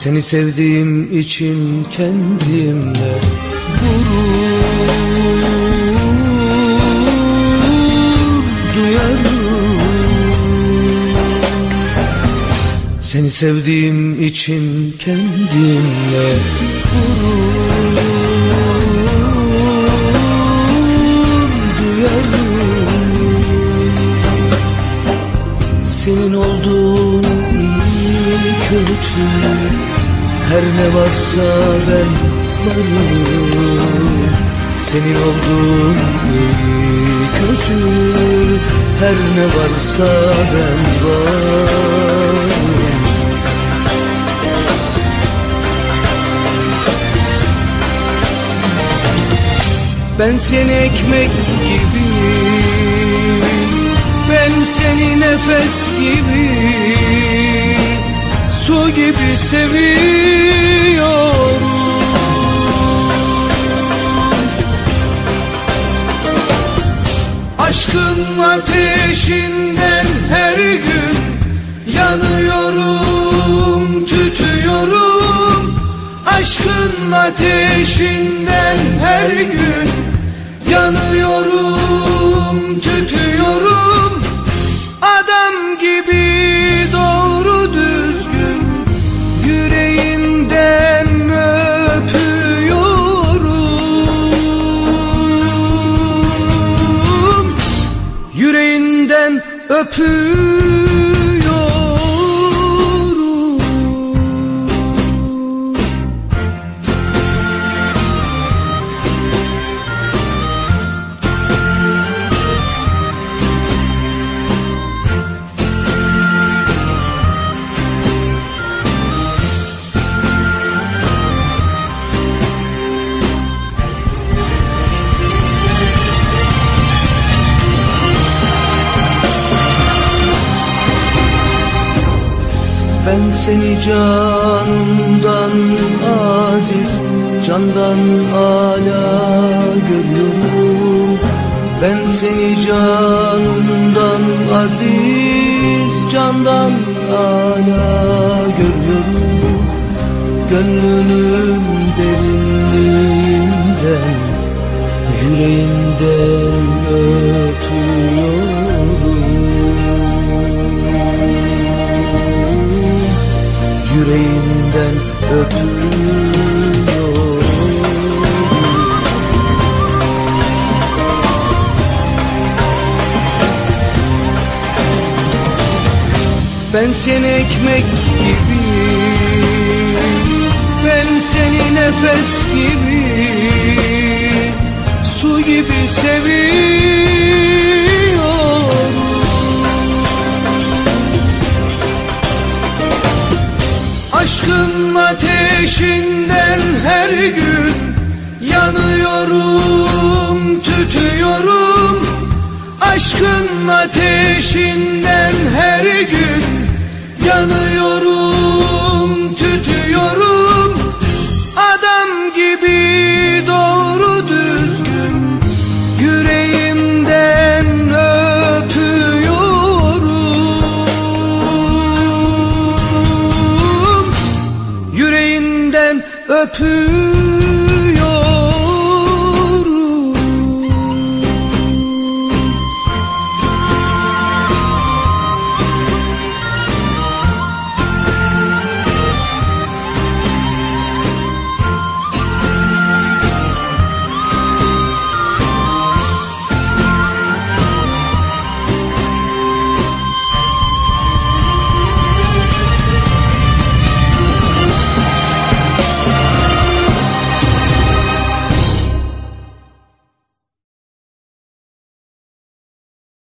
Seni sevdiğim için kendimle gurur duyarım. Seni sevdiğim için kendimle gurur duyarım. Senin olduğun iyi kötü, her ne varsa ben varım. Senin olduğun iyi kötü, her ne varsa ben varım. Ben seni ekmek gibi, ben seni nefes gibi, su gibi seviyorum. Aşkın ateşinden her gün yanıyorum, tütüyorum. Aşkın ateşinden her gün yanıyorum, tütüyorum. Adam gibi doğru düzgün yüreğinden öpüyorum. Yüreğinden öpüyorum. Ben seni canımdan aziz, candan âlâ görüyorum. Ben seni canımdan aziz, candan âlâ görüyorum. Gönlümün derinliğinden, yüreğinden öpüyorum. Yüreğinden öpüyorum. Ben seni ekmek gibi, ben seni nefes gibi, su gibi seviyorum. Aşkın ateşinden her gün yanıyorum, tütüyorum. Aşkın ateşinden her gün yanıyorum,